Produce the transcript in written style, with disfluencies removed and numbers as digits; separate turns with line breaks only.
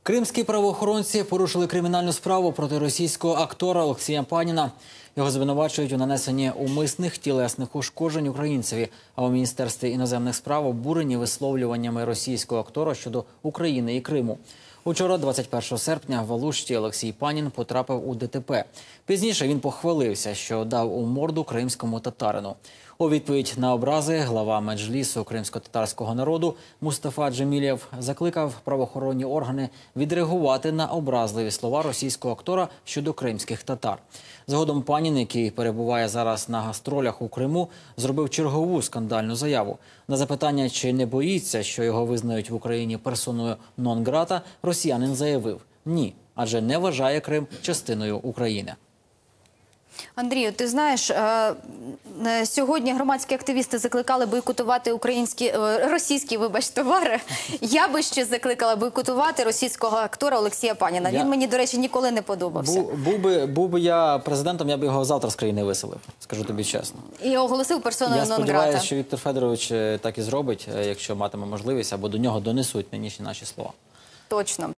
Кримські правоохоронці порушили кримінальну справу проти російського актора Олексія Паніна. Його звинувачують у нанесенні умисних тілесних ушкоджень українцеві, а у Міністерстві іноземних справ обурені висловлюваннями російського актора щодо України і Криму. Учора, 21 серпня, в Алушті Олексій Панін потрапив у ДТП. Пізніше він похвалився, що дав у морду кримському татарину. У відповідь на образи глава Меджлісу кримсько-татарського народу Мустафа Джемілєв закликав правоохоронні органи відреагувати на образливі слова російського актора щодо кримських татар. Згодом Панін, який перебуває зараз на гастролях у Криму, зробив чергову скандальну заяву. На запитання, чи не боїться, що його визнають в Україні персоною нон-грата, росіянин заявив – ні, адже не вважає Крим частиною України.
Андрію, ти знаєш, сьогодні громадські активісти закликали бойкотувати російські товари. Я би ще закликала бойкотувати російського актора Олексія Паніна. Він мені, до речі, ніколи не подобався.
Був би я президентом, я б його завтра з країни виселив, скажу тобі чесно.
І оголосив персоною нон-грата.
Я сподіваюся, що Віктор Федорович так і зробить, якщо матиме можливість, або до нього донесуть нинішні наші слова.
Точно.